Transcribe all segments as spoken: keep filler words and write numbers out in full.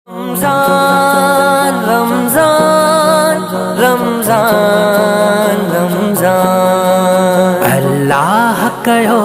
रमजान रमजान रमजान रमजान अल्लाह कयो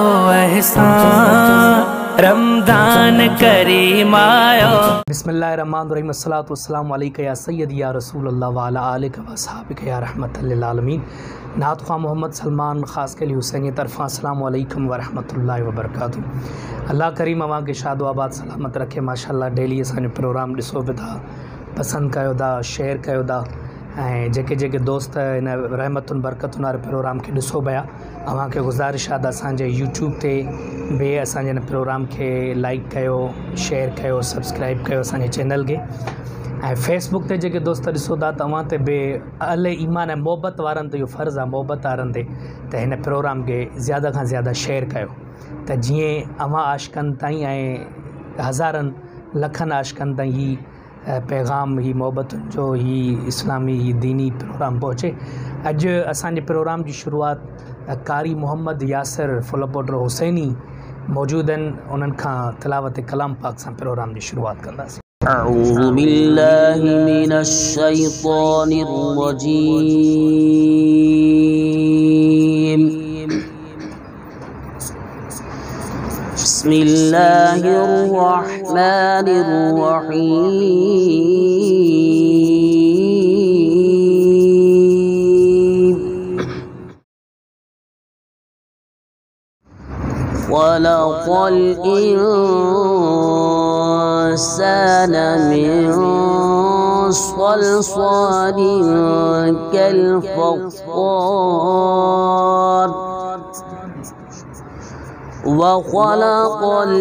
एहसान रमजान करीम आयो। बिस्मिल्लाहिर्रहमानिर्रहीम अस्सलातु वस्सलामु अलैका या सय्यदी या रसूलल्लाह व अला आलिका व अस्हाबिका या रहमतल लिल आलमीन। नात ख्वाह मोहम्मद सलमान ख़ास के लिए हुसैनी तरफ़ा अस्सलामु अलैकुम व रहमतुल्लाहि व बरकातुहू। अल्लाह करीम अवां के शादो आबाद सलामत रखे। माशाअल्लाह डेली असांजो प्रोग्राम ॾिसो बि था, पसंदि कयो था, शेयर कयो था ऐं जेके जेके दोस्त इन रहमतुनि बरकतुनि वारे प्रोग्राम खे ॾिसो पिया, अवां खे गुज़ारिश आहे त असांजे यूट्यूब ते बि असांजे हिन प्रोग्राम खे लाइक कयो, शेयर कयो, सब्सक्राइब कयो असांजे चैनल खे। ऐं फेसबुक ते जेके दोस्त ॾिसो था तव्हां ते बि अल ईमान ऐं मोहबत वारनि ते इहो फ़र्ज़ु आहे, मोहबत वारनि ते त हिन प्रोग्राम खे ज़्यादा खां ज़्यादा शेयर कयो त जीअं अवां आशिक़नि ताईं ऐं हज़ारनि लखनि आशिक़नि ताईं ही पैगाम, ही मोहबतुनि जो, ही इस्लामी, ही दीनी प्रोग्राम पहुचे। अॼु असांजे प्रोग्राम जी शुरूआति कारी मोहम्मद यासिर फुलपोटर हुसैनी मौजूद आहिनि, उन्हनि खां तिलावत कलाम पाक सां प्रोग्राम जी शुरूआति कंदासीं। अऊज़ु बिल्लाहि मिनश शैतानिर रजीम। बिस्मिल्लाहिर रहमानिर रहीम। खलक़ल इंसान मिन सलसालिन कल्फख्खार व खलक़ल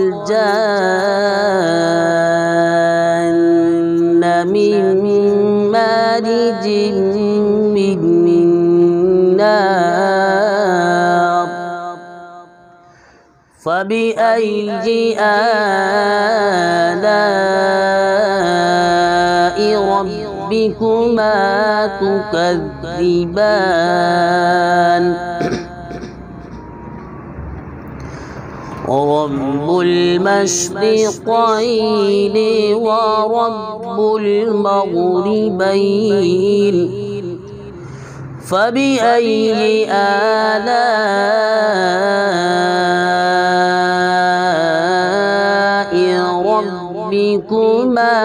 जन्न मिन मारिजिन मिन नार फबिअय्यि आलाइ रब्बिकुमा तुकज़्ज़िबान। रब्बुल मशरिक़ैनि व रब्बुल मग़रिबैन फबिअय्यि आलाइ रब्बिकुमा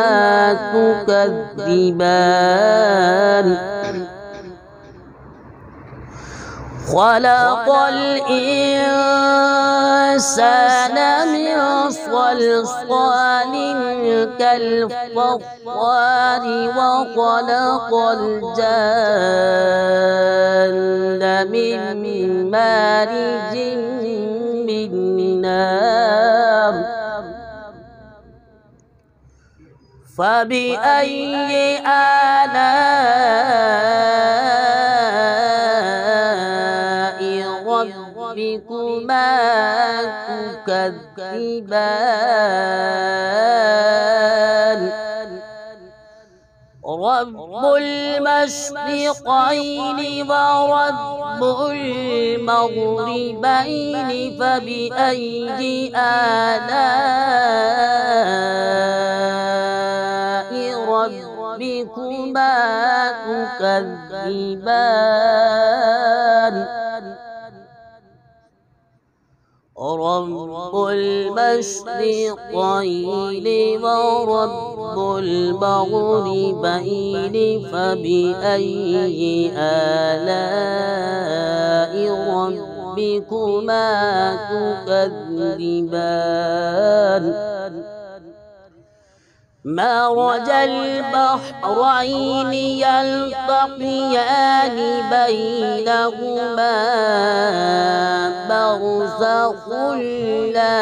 तुकज़्ज़िबान। खलक़ल इंसान मिन सलसालिन कल्फख्खार व खलक़ल जन्न मिन मारिजिन मिन नार फबिअय्यि आलाइ रब्बिकुमा तुकज़्ज़िबान। रब्बुल मशरिक़ैनि व रब्बुल मग़रिबैन फबिअय्यि आलाइ रब्बिकुमा तुकज़्ज़िबान। रब्बुल मशरिक़ैनि व रब्बुल मग़रिबैन फबिअय्यि आलाइ रब्बिकुमा तुकज़्ज़िबान। मरज البحرين يلتقيان بينهما برزخ لا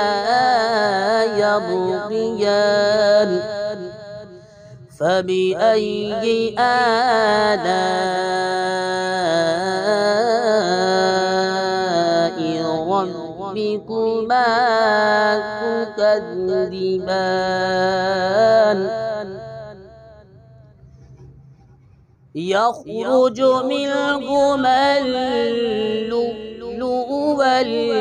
يبغيان فبأي آلاء ربكما تكذبان يخرج منهما اللؤلؤ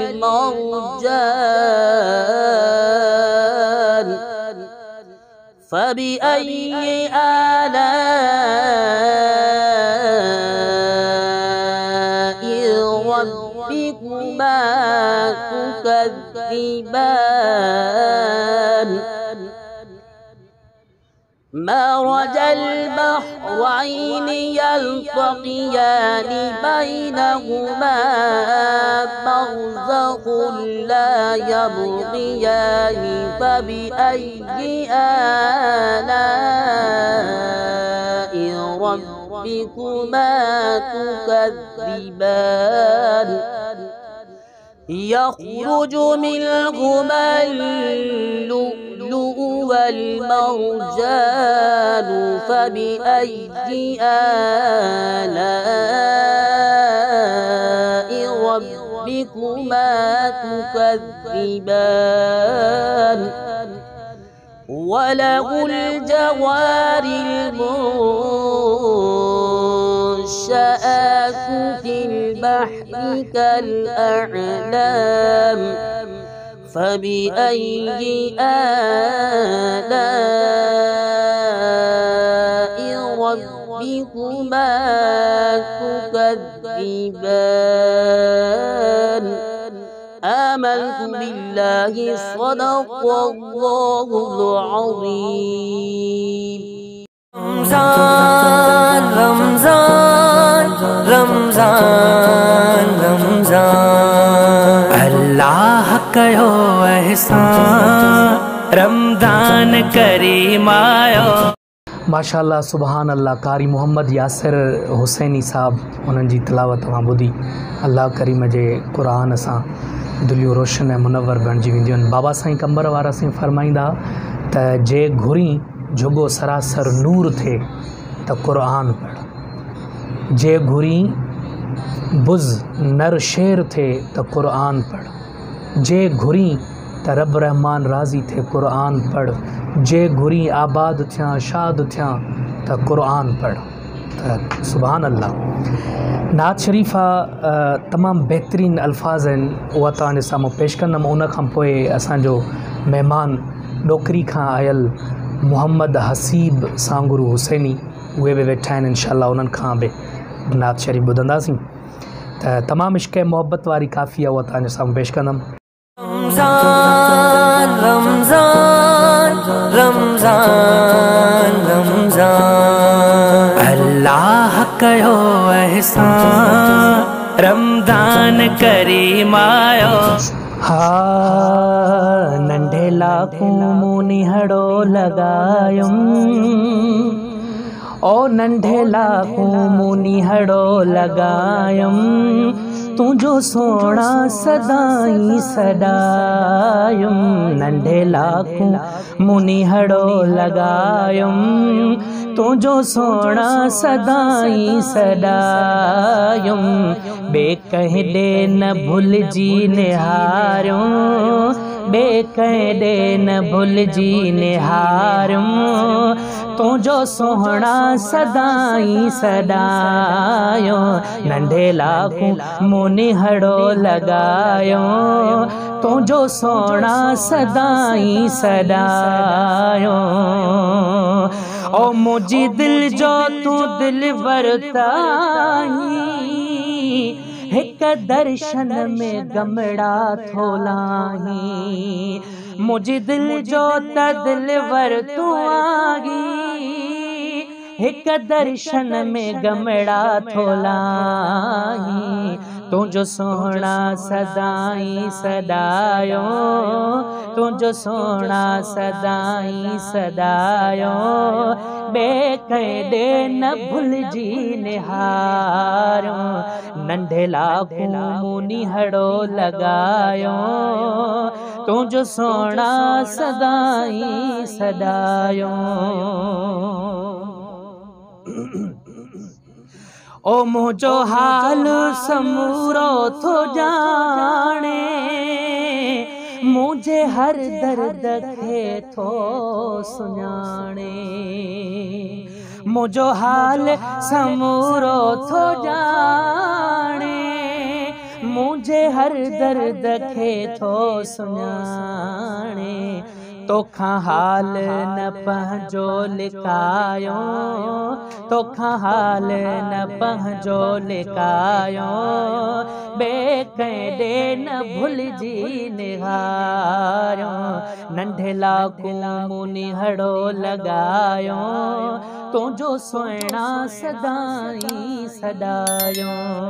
والمرجان فبأي آلاء ربكما تكذبان مرج البحرين يلتقيان بينهما برزخ لا يبغيان فبأي آلاء ربكما تكذبان يخرج منهما اللؤلؤ والمرجان فبأي آلاء ربكما تكذبان وله الجوار المنشآت في البحر كالأعلام فبأي آلاء ربكما تكذبان آمنت بالله صدق الله العظيم رمضان رمضان رمضان रमजान अल्लाह कयो एहसान रमज़ान करीम आयो। माशाअल्लाह सुबहान अल्लाह कारी मोहम्मद यासिर हुसैनी साहब उन्हनि जी तिलावत तव्हां ॿुधी। अल्लाह करीम जे क़ुरान सां दिलियूं रोशन ऐं मुनवर बणिजी वेंदियूं आहिनि। बाबा साईं कंबर वारा साईं फरमाईंदा त जे घुरी जुगो सरासर नूर थे त क़ुरान पढ़, जे घुरी बुज़ नर शेर थे त क़ुरान पढ़, जे घुरी त रब रहमान राज़ी थे क़ुरान पढ़, जे घुरी आबाद थियां शाद थियां त क़ुरान पढ़। त सुभान अल्लाह नात शरीफ़ा तमामु बहितरीन अल्फाज़ आहिनि, उहा तव्हांजे साम्हूं पेश कंदुमि। उन खां पोइ असांजो महिमान ॾोकरी खां आयल मोहम्मद हसीब सांगुरू हुसैनी उहे बि वेठा आहिनि, इंशाअल्लाह उन्हनि खां बि नात शरीफ़ ॿुधंदासीं। त तमामु इश्क़ मोहब्बत वारी काफ़ी आहे, उहा तव्हांजे साम्हूं पेश कंदुमि। रमज़ान रमज़ान रमज़ान रमज़ान अल्लाह कयो एहसान रमज़ान करीम आयो। हा नंढे लाखों मूं निहड़ो लगायुम, ओ नंढे लाखों मूं निहड़ो लगायुम, तुझो सोना सदाई सदायुम। नंढे लाखों मूं निहड़ो लगायुम, तुझो सोना सदाई सदायुम। बे कहडे न भुलजी निहारूं, बे कहडे न भुलजी निहारूं, तुझो सोहणा सदाई सदायो। नंढे लाखों मूं निहड़ो लगायो, तुझो सोहणा सदाई सदायो। ओ मुझी दिल जो तू दिल वरताई, हिक दर्शन में गमड़ा थोलाही। मुझी दिल जो त दिल वर तू आगी, हिक दर्शन में गमड़ा थोलाही। तुझो सोहणा सदाई सदायो, तुझो सोहणा सदाई सदायो। बे कहडे न भुलजी निहारो, नंढे लाखों मूं निहड़ो लगायो, तुझो सोहणा सदाई सदायो। ओ मुझो हाल समूरो थो जाने, मुझे हर दर्द खे थो सुञाणे। मुझो हाल समूरो थो जाने, मुझे हर दर्द खे थो सुञाणे। तोखा हाल न पंहिंजो लिकायो तोखा हाल न पंहिंजो लिकायो बे कंहिं ॾे न भुलिजी निहारियो नंढे लाकू मूं निहड़ो लॻायो तुंहिंजो सुहिणा सदाई सॾायो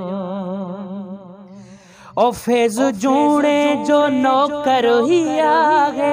ओ फैज़ जूणे जो नौकर ही आहे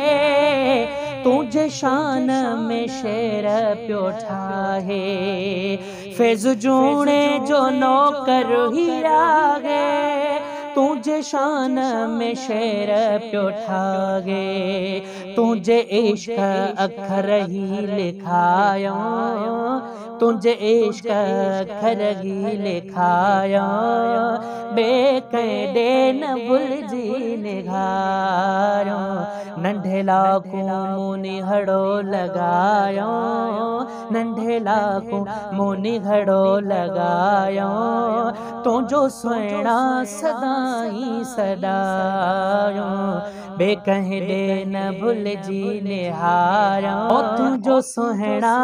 तुझे शान में शेर पियो ठाहे फैज़ जूणे जो नौकर ही आहे तुझे शान में शेर पियो ठाहे तुझे इश्क अखर ही लिखायो तुझे इश्क अखर ही लिखायो बे कंहिं ॾे न भुलिजी निहारियो नंढे लाकू मूं निहड़ो लॻायो नंढे लाकू मूं निहड़ो लॻायो तुंहिंजो सुहिणा सदाई सॾायो बे कंहिं ॾे न भुलिजी निहारियो तुंहिंजो सुहिणा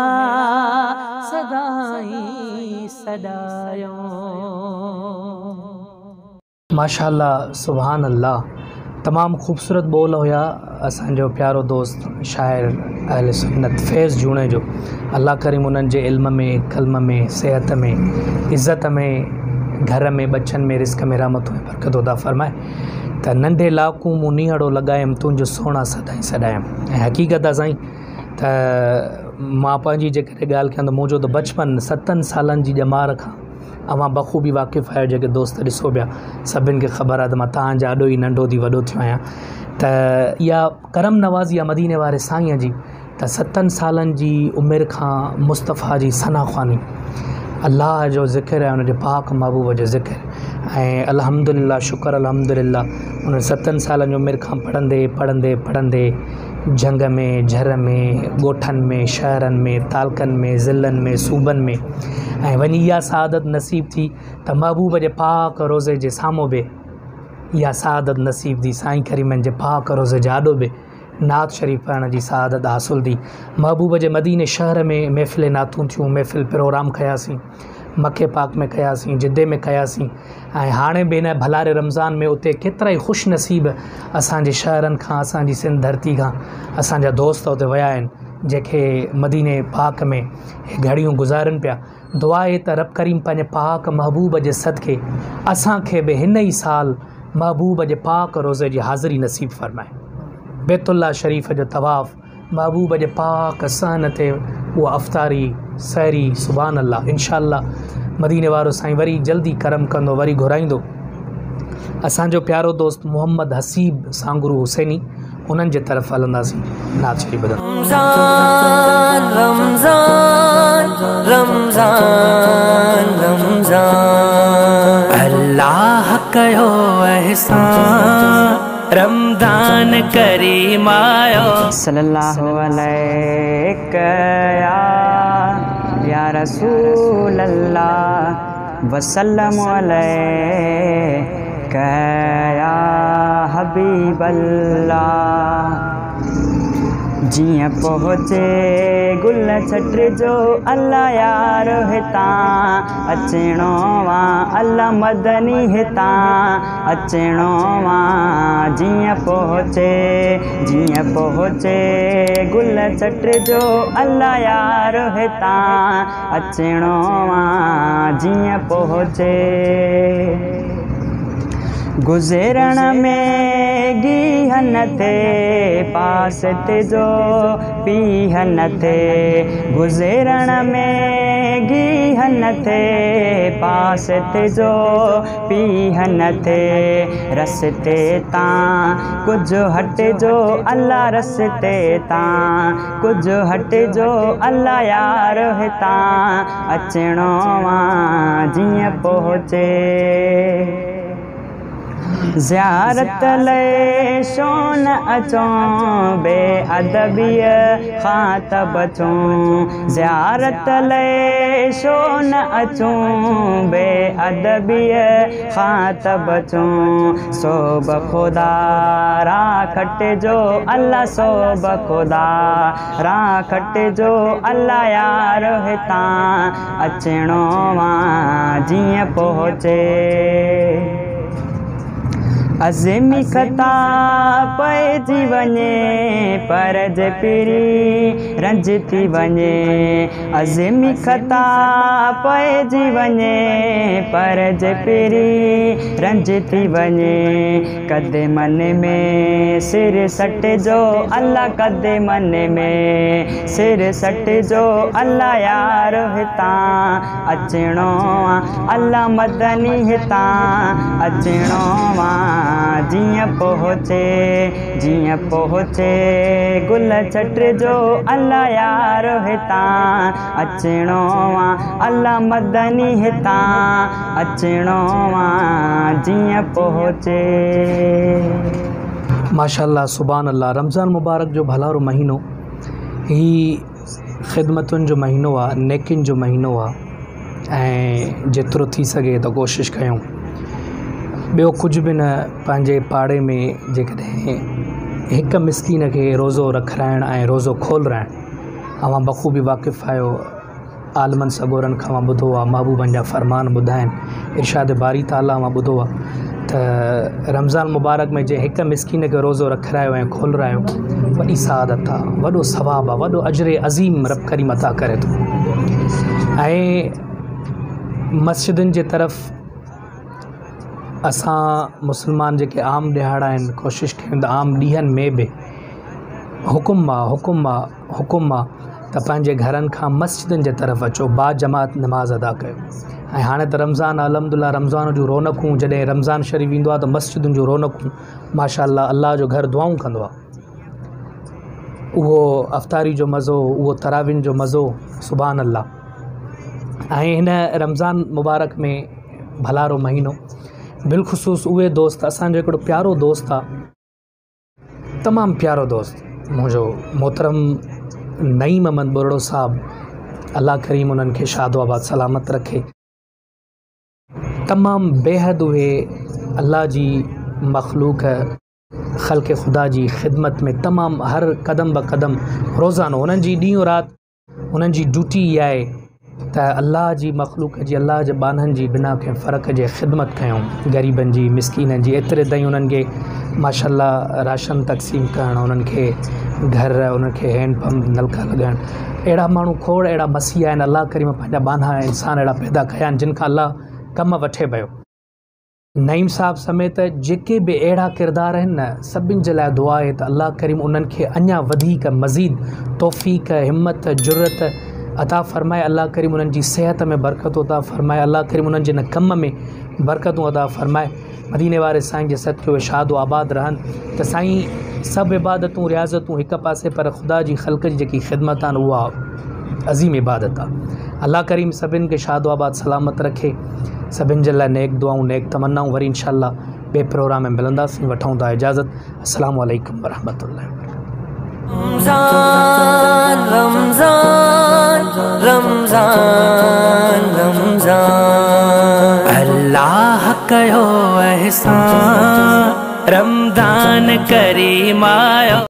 सदाई सॾायो माशाअल्लाह सुभान अल्लाह तमाम खूबसूरत बोल हुया असांजो प्यारो दोस्त शायर अहले सुन्नत फैज़ जूणे जो अल्लाह करीम उन्हनि जे इल्म में कल्म में सेहत में इज़्ज़त में घर में बच्चन में रिस्क में रहमत में बरकत अता फरमाए त नंढे लाकू मूं निहड़ो लॻायमि तुंहिंजो सोना सदाई सॾायमि ऐं हक़ीक़त आहे साईं त मां पंहिंजी जेकॾहिं ॻाल्हि कयां त मुंहिंजो त बचपन सतनि सालनि जी ॼमार खां अवां बख़ूबी वाक़िफ़ आहियो जेके दोस्त ॾिसो पिया सभिनि खे ख़बर आहे त मां तव्हांजा ॾाढो ई नंढो थी वॾो थियो आहियां त इहा करम नवाज़ी आहे मदीने वारे साईंअ जी त सतनि सालनि जी उमिरि खां मुस्तफ़ा जी सना ख़्वानी अल्लाह जो ज़िक्र आहे उनजे पाक महबूब जो ज़िक्र ऐं अल्हम्दुलिल्लाह शुक्र अल्हम्दुलिल्लाह उन सतनि सालनि जी उमिरि खां पढ़ंदे पढ़ंदे पढ़ंदे जंग में झर में ॻोठनि में शहरनि में तालकनि में ज़िलनि में सूबनि में ऐं वञी इहा सआदत नसीब थी त महबूब जे पाक रोज़े जे साम्हूं बि इहा सआदत नसीब थी साईं करीमनि जे पाक रोज़े जे आॾो बि नात शरीफ़ पढ़ण जी सआदत हासिल थी महबूब जे मदीने शहर में महफ़िल नातूं थियूं महफ़िल प्रोग्राम कयासीं मके पाक में कयासीं जिद्दे में कयासीं ऐं हाणे बि हिन भलारे रमज़ान में उते केतिरा ई ख़ुशि नसीब असांजे शहरनि खां असांजी सिंध धरती खां असांजा दोस्त उते विया आहिनि जेके मदीने पाक में घड़ियूं गुज़ारनि पिया दुआ आहे त रब करीम पंहिंजे पाक महबूब जे सदके असांखे बि हिन ई साल महबूब जे पाक रोज़े जी हाज़िरी नसीब फ़रमाए बैतुल्लाह शरीफ़ जो तवाफ़ महबूब जे पाक सहन ते उहा अफ़्तारी सहरी सुभान अल्लाह इंशाअल्लाह मदीने वारो साईं वरी जल्दी करम कंदो वरी घुराईंदो असांजो प्यारो दोस्त मोहम्मद हसीब सांगुरू हुसैनी उन्हनि जे तरफ़ हलंदासीं नात शरीफ़ ॿुधण रमज़ान रमज़ान रमज़ान रमज़ान अल्लाह कयो एहसान रमज़ान करीम आयो सल्लल्लाहु अलैहि या रसूल अल्लाह वसल्लम अलैहि या हबीब अल्लाह जियां पहुँचे गुल छट जो अल्लाह यार हितां अचणो वा अल्लाह मदनी हितां अचणो वा जियां पहुँचे जियां पहुँचे गुल छट जो अल्लाह यार हितां अचणो वा जियां पहुँचे गुज़रण में गीहन थे पास ते जो पीहन थे गुज़रण में गीहन थे पास ते जो पीहन थे रस्ते तां कुछ हट जो अल्लाह रस्ते तां कुछ हट जो अल्लाह यार हितां अचणो वा जियां पहुँचे ज़ियारत ले शोन अचों बेअदबीअ खां त बचूं ज़ियारत ले शोन अचूं बेअदबीअ खां त बचूं सोब खुदा राखट जो अल्लाह सोब खुदा राखट जो अल्लाह यार हितां अचणो मां जीअं पहुचे अज़मी खता पइजी वञे पर जे पिरी रंज थी वञे अज़मी खता पइजी वञे पर जे पिरी रंज थी वञे कदे मन में सिर सट जो अल्लाह कदे मन में सिर सट जो अल्लाह यार हितां अचणो अल्लाह मदनी हितां अचणो जीअं पहुचे जीअं पहुचे गुल छट जो अल्लाह यार हितां अचणो अल्लाह मदनी हितां अचणो जीअं पहुचे। माशाअल्लाह सुभान अल्लाह। रमज़ान मुबारक जो भलारो महीनो ही ख़िदमतुनि जो महीनो आहे, नेकिन जो महीनो आहे ऐं जेतिरो थी सघे त कोशिशि कयूं ॿियो कुझु बि न पंहिंजे पाड़े में जेकॾहिं हिकु मिसकीन खे रोज़ो रखाइणु ऐं रोज़ो खोलराइणु अवां बख़ूबी वाक़िफ़ु आहियो आलमनि सगोरनि खां मां ॿुधो आहे महबूबनि जा फ़रमान ॿुधा आहिनि इरशाद बारी ताला मां ॿुधो आहे त रमज़ान मुबारक में जे हिकु मिसकीन खे रोज़ो रखायो ऐं खोलरायो वॾी सआदत आहे, वॾो सवाबु आहे, वॾो अजर अज़ीम रब करीम अता करे थो। ऐं मस्जिदुनि जे तरफ़ असां मुस्लमान जेके आम ॾिहाड़ा आहिनि कोशिशि कयूं त आम ॾींहंनि में बि हुकुम आहे हुकुम आहे हुकुम आहे त पंहिंजे घरनि खां मस्जिदुनि जे तरफ़ अचो बा जमात नमाज़ अदा कयो। ऐं हाणे त रमज़ान अल्हम्दुलिल्लाह रमज़ान जूं रौनकूं जॾहिं रमज़ान शरीफ़ ईंदो आहे त मस्जिदुनि जूं रौनकूं माशाअल्लाह अल्लाह जो घर दुआऊं कंदो आहे। उहो अफ़्तारी जो मज़ो उहो तराविन जो मज़ो सुभान अल्लाह। ऐं हिन रमज़ान मुबारक में भलारो महीनो बिलख़ुसूस उहे दोस्त असांजो हिकिड़ो प्यारो दोस्त आहे तमामु प्यारो दोस्त मुंहिंजो मोहतरम नईम अहमद बुरड़ो साहब अल्लाह करीम उन्हनि खे शादो आबाद सलामत रखे। तमामु बेहद उहे अल्लाह जी मखलूक ख़ल्क़ ख़ुदा जी ख़िदमत में तमामु हर क़दम ब क़दम रोज़ानो उन्हनि जी ॾींहों राति उन्हनि जी ड्यूटी इहा आहे त अल्लाह जी मखलूक जी अल्लाह जे बाननि जी बिना कंहिं फ़र्क़ जे ख़िदमत कयूं ग़रीबनि जी मिसकीननि जी एतिरे ताईं उन्हनि खे माशाअल्लाह राशन तक़सीम करणु उन्हनि खे घर उन्हनि खे हैंडपंप नलका लॻाइणु अहिड़ा माण्हू खोड़ अहिड़ा मसीह आहिनि अल्लाह करीम पंहिंजा बाना इंसान अहिड़ा पैदा कया आहिनि जिन खां अल्लाह कमु वठे पियो। नईम साहब समेत जेके बि अहिड़ा किरदार आहिनि न सभिनि जे लाइ दुआ आहे त अल्लाह करीम उन्हनि खे अञा वधीक मज़ीद तौफ़ीक़ हिम्मत जुरत अता फ़रमाए अल्लाह करीम उन्हनि जी सिहत में बरकतूं अता फ़रमाए अल्लाह करीम उन्हनि जे न कम में बरकतूं अता फ़रमाए मदीने वारे साईं जे सदक़े उहे शाद आबाद रहनि त साईं सभु इबादतूं रियाज़तूं हिकु पासे पर ख़ुदा जी ख़ल्क़ जी जेकी ख़िदमत आहिनि उहा अज़ीम इबादत आहे। अल्लाह करीम सभिनि खे शाद आबाद सलामत रखे सभिनि जे लाइ नेक दुआऊं नेक तमन्नाऊं वरी इंशाअल्लाह ॿिए प्रोग्राम में मिलंदासीं वठूं था इजाज़त। अस्सलामु अलैकुम वरहमतुल्लाहि रमज़ान रमज़ान रमज़ान रमज़ान अल्लाह कयो एहसान रमज़ान करीम आयो।